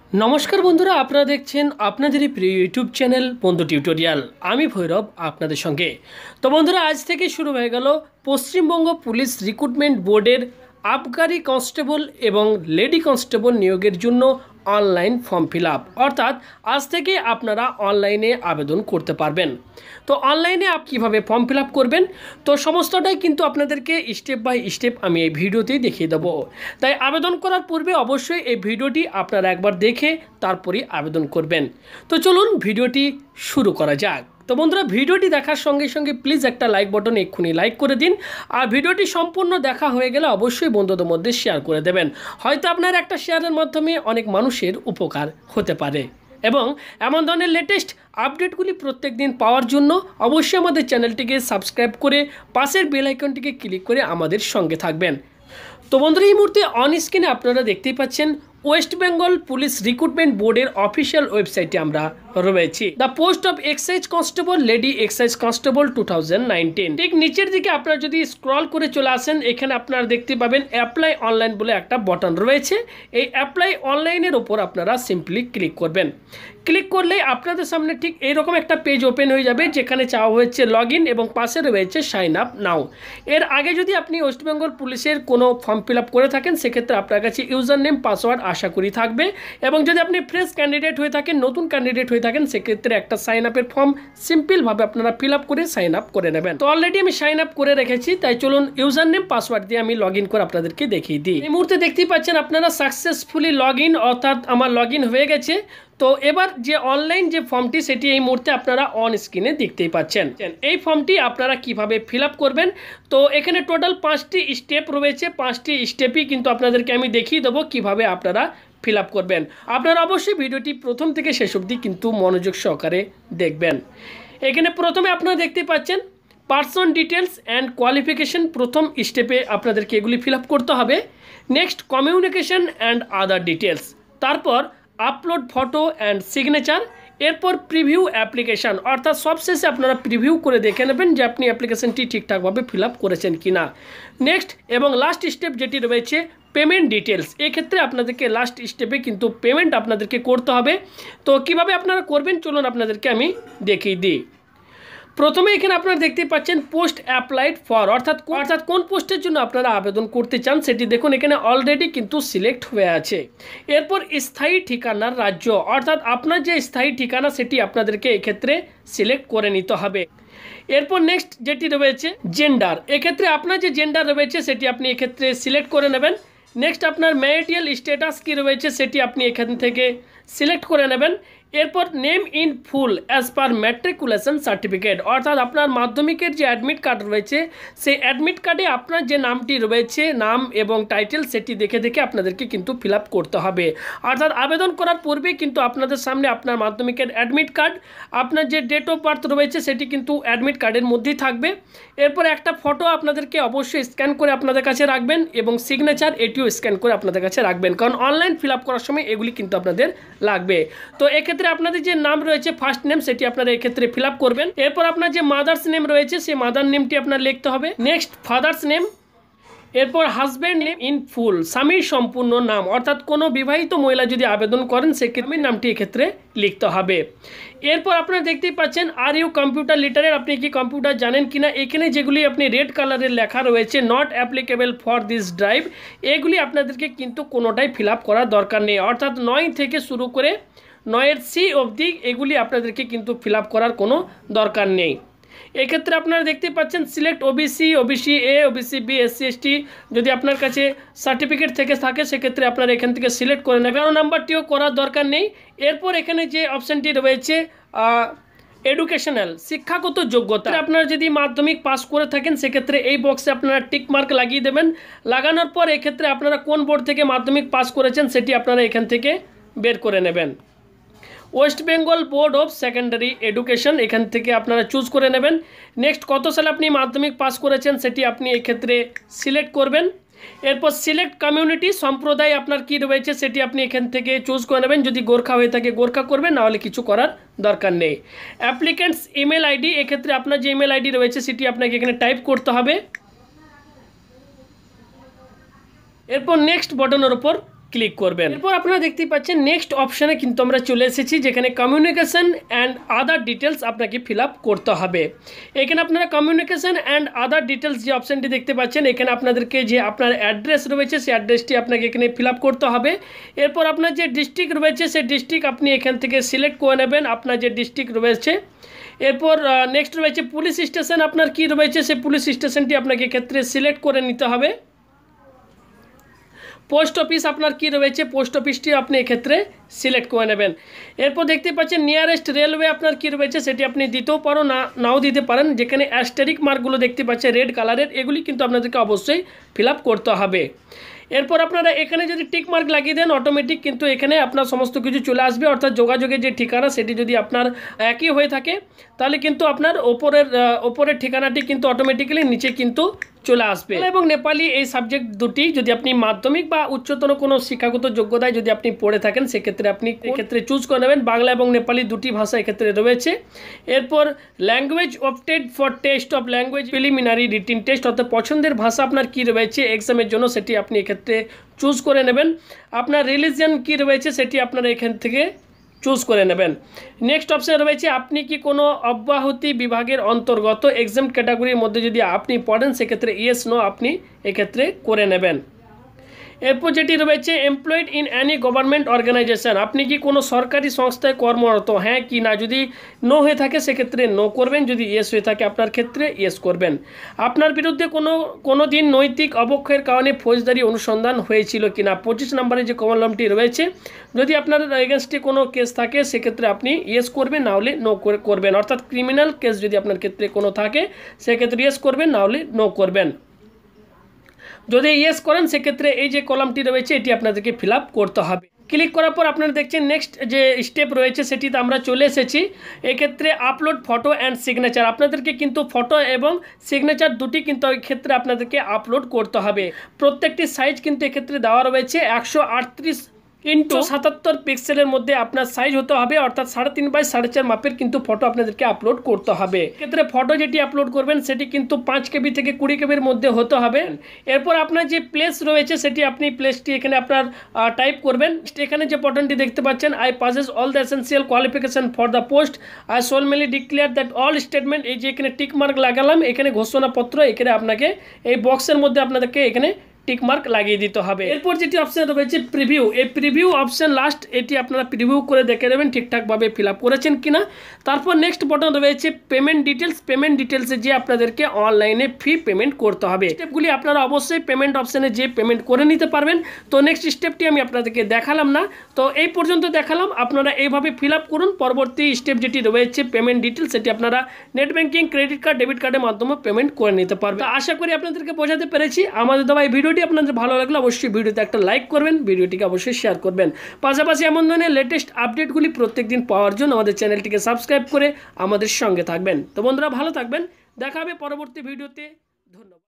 नमस्कार बंधुरा आपनारा देखছেন আপনাদেরই প্রিয় ইউটিউব চ্যানেল বন্ধু টিউটোরিয়াল। আমি ভৈরব আপনাদের সঙ্গে। তো বন্ধুরা আজ থেকে শুরু হয়ে গেল পশ্চিমবঙ্গ পুলিশ রিক্রুটমেন্ট বোর্ডের আবগারি কনস্টেবল এবং লেডি কনস্টেবল নিয়োগের জন্য অনলাইন ফর্ম ফিল আপ, অর্থাৎ আজ থেকে আপনারা অনলাইনে আবেদন করতে পারবেন। তো অনলাইনে কীভাবে ফর্ম ফিল আপ করবেন তো সমস্তটাই কিন্তু আপনাদেরকে স্টেপ বাই স্টেপ আমি এই ভিডিওতেই দেখিয়ে দেবো। তাই আবেদন করার পূর্বে অবশ্যই এই ভিডিওটি আপনারা একবার দেখে তারপরই আবেদন করবেন। তো চলুন ভিডিওটি শুরু করা যাক। তো বন্ধুরা ভিডিওটি দেখার সঙ্গে সঙ্গে প্লিজ একটা লাইক বাটন এক্ষুনি লাইক করে দিন, আর ভিডিওটি সম্পূর্ণ দেখা হয়ে গেলে অবশ্যই বন্ধুদের মধ্যে শেয়ার করে দেবেন। হয়তো আপনার একটা শেয়ারের মাধ্যমে অনেক মানুষের উপকার হতে পারে। এবং এমন ধরনের লেটেস্ট আপডেটগুলি প্রত্যেক দিন পাওয়ার জন্য অবশ্যই আমাদের চ্যানেলটিকে সাবস্ক্রাইব করে পাশের বেল আইকনটিকে ক্লিক করে আমাদের সঙ্গে থাকবেন। তো বন্ধুরা এই মুহূর্তে অন স্ক্রিনে আপনারা দেখতেই পাচ্ছেন ওয়েস্ট বেঙ্গল পুলিশ রিক্রুটমেন্ট বোর্ডের অফিসিয়াল ওয়েবসাইটে আমরা রয়েছি। The post of excise constable lady excise constable 2019। ঠিক নিচের দিকে আপনারা যদি স্ক্রল করে চলে আসেন এখানে আপনারা দেখতে পাবেন অ্যাপ্লাই অনলাইন বলে একটা বাটন রয়েছে। এই অ্যাপ্লাই অনলাইনের ওপর আপনারা সিম্পলি ক্লিক করবেন। ক্লিক করলে আপনাদের সামনে ঠিক এইরকম একটা পেজ ওপেন হয়ে যাবে, যেখানে চাওয়া হয়েছে লগ ইন এবং পাশে রয়েছে সাইন আপ নাও। এর আগে যদি আপনি ওয়েস্ট বেঙ্গল পুলিশের কোনো ফর্ম ফিল আপ করে থাকেন সেক্ষেত্রে আপনার কাছে ইউজার নেম পাসওয়ার্ড আশা করি থাকবে, এবং যদি আপনি ফ্রেশ ক্যান্ডিডেট হয়ে থাকেন নতুন ক্যান্ডিডেট হয়ে থাকেন সেক্ষেত্রে একটা সাইন আপের ফর্ম সিম্পলভাবে আপনারা ফিল আপ করে সাইন আপ করে নেবেন। তো অলরেডি আমি সাইন আপ করে রেখেছি, তাই চলুন ইউজার নেম পাসওয়ার্ড দিয়ে আমি লগ ইন করে আপনাদেরকে দেখিয়ে দিই। এই মুহূর্তে দেখতেই পাচ্ছেন আপনারা সাকসেসফুলি লগ ইন, অর্থাৎ আমার লগ ইন হয়ে গেছে। তো এবার যে অনলাইন যে ফর্মটি সেটি এই মুহূর্তে আপনারা অন স্ক্রিনে দেখতেই পাচ্ছেন। এই ফর্মটি আপনারা কিভাবে ফিল আপ করবেন তো এখানে টোটাল 5টি স্টেপ রয়েছে। 5টি স্টেপই কিন্তু আপনাদেরকে আমি দেখিয়ে দেবো কিভাবে আপনারা ফিল আপ করবেন। আপনারা অবশ্যই ভিডিওটি প্রথম থেকে শেষ অবধি কিন্তু মনোযোগ সহকারে দেখবেন। এখানে প্রথমে আপনারা দেখতে পাচ্ছেন পার্সন ডিটেলস অ্যান্ড কোয়ালিফিকেশন, প্রথম স্টেপে আপনাদেরকে এগুলি ফিল আপ করতে হবে। Next communication and other details, তারপর আপলোড ফটো অ্যান্ড সিগনেচার, এরপর প্রিভিউ অ্যাপ্লিকেশান, অর্থাৎ সবশেষে আপনারা প্রিভিউ করে দেখে নেবেন যে আপনি অ্যাপ্লিকেশানটি ঠিকঠাকভাবে ফিল আপ করেছেন কি না। নেক্সট এবং লাস্ট স্টেপ যেটি রয়েছে পেমেন্ট ডিটেলস, এক্ষেত্রে আপনাদেরকে লাস্ট স্টেপে কিন্তু পেমেন্ট আপনাদেরকে করতে হবে। তো কিভাবে আপনারা করবেন চলুন আপনাদেরকে আমি দেখিয়ে দিই। প্রথমে এখানে আপনারা দেখতে পাচ্ছেন পোস্ট অ্যাপ্লাইড ফর, অর্থাৎ কোন পোস্টের জন্য আপনারা আবেদন করতে চান সেটি দেখুন এখানে অলরেডি কিন্তু সিলেক্ট হয়ে আছে। এরপর স্থায়ী ঠিকানার রাজ্য, অর্থাৎ আপনার যে স্থায়ী ঠিকানা সেটি আপনাদেরকে এক্ষেত্রে সিলেক্ট করে নিতে হবে। এরপর নেক্সট যেটি রয়েছে জেন্ডার, এক্ষেত্রে আপনার যে জেন্ডার রয়েছে সেটি আপনি এক্ষেত্রে সিলেক্ট করে নেবেন। নেক্সট আপনার ম্যারিটাল স্ট্যাটাস কী রয়েছে সেটি আপনি এখান থেকে সিলেক্ট করে নেবেন। এরপর name in full as per matriculation certificate, অর্থাৎ আপনার মাধ্যমিকের যে অ্যাডমিট কার্ড রয়েছে সেই অ্যাডমিট কার্ডে আপনার যে নামটি রয়েছে নাম এবং টাইটেল সেটি দেখে দেখে আপনাদেরকে কিন্তু ফিল আপ করতে হবে। অর্থাৎ আবেদন করার পূর্বে কিন্তু আপনাদের সামনে আপনার মাধ্যমিকের অ্যাডমিট কার্ড, আপনার যে ডেট অফ বার্থ রয়েছে সেটি কিন্তু অ্যাডমিট কার্ডের মধ্যেই থাকবে। এরপর একটা ফটো আপনাদেরকে অবশ্যই স্ক্যান করে আপনাদের কাছে রাখবেন, এবং সিগনেচার এটিও স্ক্যান করে আপনাদের কাছে রাখবেন, কারণ অনলাইন ফিল আপ করার সময় এগুলি কিন্তু আপনাদের লাগবে। তো এক্ষেত্রে আপনাদের যে নাম রয়েছে ফার্স্ট নেম সেটি আপনারা এক্ষেত্রে ফিল আপ করবেন। এরপর আপনার যে মাদার্স নেম রয়েছে সেই মাদার নেমটি আপনার লিখতে হবে। নেক্সট ফাদার্স নেম, এরপর হাজব্যান্ড নেম ইন ফুল, স্বামীর সম্পূর্ণ নাম, অর্থাৎ কোনো বিবাহিত মহিলা যদি আবেদন করেন সেক্ষেত্রে নামটি এক্ষেত্রে লিখতে হবে। এরপর আপনারা দেখতেই পাচ্ছেন আর ইউ কম্পিউটার লিটারেট, আপনি কি কম্পিউটার জানেন কিনা। এখানে যেগুলি আপনি রেড কালারের লেখা রয়েছে not applicable for this drive, এগুলি আপনাদেরকে কিন্তু কোনোটাই ফিল আপ করার দরকার নেই, অর্থাৎ 9 থেকে শুরু করে 9 সি অবধি এগুলি আপনাদেরকে কিন্তু ফিল আপ করার কোনো দরকার নেই। এক্ষেত্রে আপনারা দেখতে পাচ্ছেন select OBC, OBC A, OBC B, SC ST, যদি আপনার কাছে সার্টিফিকেট থেকে থাকে সেক্ষেত্রে আপনারা এখান থেকে সিলেক্ট করে নেবেন, কারণ নাম্বারটিও করার দরকার নেই। এরপর এখানে যে অপশানটি রয়েছে এডুকেশনাল, শিক্ষাগত যোগ্যতা, আপনারা যদি মাধ্যমিক পাস করে থাকেন সেক্ষেত্রে এই বক্সে আপনারা টিক মার্ক লাগিয়ে দেবেন। লাগানোর পর এক্ষেত্রে আপনারা কোন বোর্ড থেকে মাধ্যমিক পাস করেছেন সেটি আপনারা এখান থেকে বের করে নেবেন। West Bengal board of secondary education, এখান থেকে আপনারা চুজ করে নেবেন। নেক্সট কত সালে আপনি মাধ্যমিক পাস করেছেন সেটি আপনি এক্ষেত্রে সিলেক্ট করবেন। এরপর সিলেক্ট কমিউনিটি, সম্প্রদায় আপনার কি রয়েছে সেটি আপনি এখান থেকে চুজ করে নেবেন, যদি গোর্খা হয়ে থাকে গোর্খা করবেন, নাহলে কিছু করার দরকার নেই। অ্যাপ্লিক্যান্টস ইমেল আইডি, এক্ষেত্রে আপনার যে ইমেল আইডি রয়েছে সেটি আপনাকে এখানে টাইপ করতে হবে। এরপর নেক্সট বাটনের উপর ক্লিক করবেন। এরপর আপনারা দেখতেই পাচ্ছেন নেক্সট অপশানে কিন্তু আমরা চলে এসেছি, যেখানে কমিউনিকেশন অ্যান্ড আদার ডিটেলস আপনাকে ফিল আপ করতে হবে। এখানে আপনারা কমিউনিকেশন অ্যান্ড আদার ডিটেলস যে অপশানটি দেখতে পাচ্ছেন, এখানে আপনাদেরকে যে আপনার অ্যাড্রেস রয়েছে সেই অ্যাড্রেসটি আপনাকে এখানে ফিল আপ করতে হবে। এরপর আপনার যে ডিস্ট্রিক্ট রয়েছে সেই ডিস্ট্রিক্ট আপনি এখান থেকে সিলেক্ট করে নেবেন, আপনার যে ডিস্ট্রিক্ট রয়েছে। এরপর নেক্সট রয়েছে পুলিশ স্টেশন, আপনার কি রয়েছে সেই পুলিশ স্টেশনটি আপনাকে ক্ষেত্রে সিলেক্ট করে নিতে হবে। পোস্ট অফিস আপনার কি রয়েছে, পোস্ট অফিসটি আপনি এক্ষেত্রে সিলেক্ট করে নেবেন। এরপর দেখতে পাচ্ছেন নিয়ারেস্ট রেলওয়ে আপনার কি রয়েছে সেটি আপনি দিতেও পারো, নাও দিতে পারেন। যেখানে অ্যাস্টেরিক মার্কগুলো দেখতে পাচ্ছেন রেড কালারের, এগুলি কিন্তু আপনাদেরকে অবশ্যই ফিল আপ করতে হবে। এরপর আপনারা এখানে যদি টিক মার্ক লাগিয়ে দেন অটোমেটিক কিন্তু এখানে আপনার সমস্ত কিছু চলে আসবে, অর্থাৎ যোগাযোগের যে ঠিকানা সেটি যদি আপনার একই হয়ে থাকে তাহলে কিন্তু আপনার ওপরের ঠিকানাটি কিন্তু অটোমেটিক্যালি নিচে কিন্তু চলে আসবে। এবং নেপালি এই সাবজেক্ট দুটি যদি আপনি মাধ্যমিক বা উচ্চতর কোনো শিক্ষাগত যোগ্যতায় যদি আপনি পড়ে থাকেন সেক্ষেত্রে আপনি এক্ষেত্রে চুজ করে নেবেন। বাংলা এবং নেপালি দুটি ভাষা এক্ষেত্রে রয়েছে। এরপর language opted for test of language preliminary written test, অর্থাৎ পছন্দের ভাষা আপনার কি রয়েছে এক্সামের জন্য সেটি আপনি এক্ষেত্রে চুজ করে নেবেন। আপনার রিলিজিয়ন কি রয়েছে সেটি আপনারা এখান থেকে চুজ করে নেবেন। নেক্সট অপশান রয়েছে আপনি কি কোনো অব্যাহতি বিভাগের অন্তর্গত এক্সাম ক্যাটাগরির মধ্যে যদি আপনি পড়েন সেক্ষেত্রে ইয়েস নো আপনি এক্ষেত্রে করে নেবেন। এরপর যেটি রয়েছে employed in any government organisation, আপনি কি কোনো সরকারি সংস্থায় কর্মরত, হ্যাঁ কি না, যদি নো হয়ে থাকে সেক্ষেত্রে নো করবেন, যদি ইয়েস হয়ে থাকে আপনার ক্ষেত্রে ইয়েস করবেন। আপনার বিরুদ্ধে কোনো দিন নৈতিক অবক্ষয়ের কারণে ফৌজদারি অনুসন্ধান হয়েছিল কিনা, 25 নম্বরে যে কলমটি রয়েছে, যদি আপনার এগেনস্টে কোনো কেস থাকে সেক্ষেত্রে আপনি ইয়েস করবেন, না হলে নো করবেন। অর্থাৎ ক্রিমিনাল কেস যদি আপনার ক্ষেত্রে কোনো থাকে সেক্ষেত্রে ইয়েস করবেন, না হলে নো করবেন। যদি ইয়েস করেন সেক্ষেত্রে এই যে কলামটি রয়েছে এটি আপনাদেরকে ফিল আপ করতে হবে। ক্লিক করার পর আপনারা দেখছেন নেক্সট যে স্টেপ রয়েছে সেটিতে আমরা চলে এসেছি। এক্ষেত্রে আপলোড ফটো অ্যান্ড সিগনেচার, আপনাদেরকে কিন্তু ফটো এবং সিগনেচার দুটি কিন্তু এক্ষেত্রে আপনাদেরকে আপলোড করতে হবে। প্রত্যেকটি সাইজ কিন্তু এক্ষেত্রে দেওয়া রয়েছে 138x77 পিক্সেলের মধ্যে আপনার সাইজ হতে হবে, অর্থাৎ 3.5 বাই 4.5 মাপের কিন্তু ফটো আপনাদেরকে আপলোড করতে হবে। এক্ষেত্রে ফটো যেটি আপলোড করবেন সেটি কিন্তু 5 KB থেকে 20 KB মধ্যে হতে হবে। এরপর আপনার যে প্লেস রয়েছে সেটি আপনি প্লেসটি এখানে আপনার টাইপ করবেন। এখানে যে বাটনটি দেখতে পাচ্ছেন I passes all the essential qualification for the post, I solemnly declare that all statement, এই যে এখানে টিক মার্ক লাগালাম, এখানে ঘোষণাপত্র, এখানে আপনাকে এই বক্সের মধ্যে আপনাদেরকে এখানে টিক মার্ক লাগিয়ে দিতে হবে। এরপর যেটি অপশন রয়েছে প্রিভিউ, এই প্রিভিউ অপশন লাস্ট, এটি আপনারা প্রিভিউ করে দেখে নেবেন ঠিকঠাকভাবে ফিল আপ করেছেন কিনা। তারপর নেক্সট বাটন রয়েছে পেমেন্ট ডিটেলস, পেমেন্ট ডিটেলসে যে আপনাদেরকে অনলাইনে ফি পেমেন্ট করতে হবে। স্টেপগুলি আপনারা অবশ্যই পেমেন্ট অপশানে যে পেমেন্ট করে নিতে পারবেন। তো নেক্সট স্টেপটি আমি আপনাদেরকে দেখালাম না, তো এই পর্যন্ত দেখালাম। আপনারা এইভাবে ফিল আপ করুন। পরবর্তী স্টেপ যেটি রয়েছে পেমেন্ট ডিটেলস, সেটি আপনারা net banking, credit card, debit কার্ডের মাধ্যমে পেমেন্ট করে নিতে পারবেন। আশা করি আপনাদেরকে বোঝাতে পেরেছি। আমাদের দেওয়া এই ভিডিওটি আপনাদের ভালো লাগলে অবশ্যই ভিডিওতে একটা লাইক করবেন, ভিডিওটিকে অবশ্যই শেয়ার করবেন। পাশাপাশি এমন ধরনের লেটেস্ট আপডেটগুলি প্রত্যেকদিন পাওয়ার জন্য আমাদের চ্যানেলটিকে সাবস্ক্রাইব করে আমাদের সঙ্গে থাকবেন। তো বন্ধুরা ভালো থাকবেন, দেখা হবে পরবর্তী ভিডিওতে। ধন্যবাদ।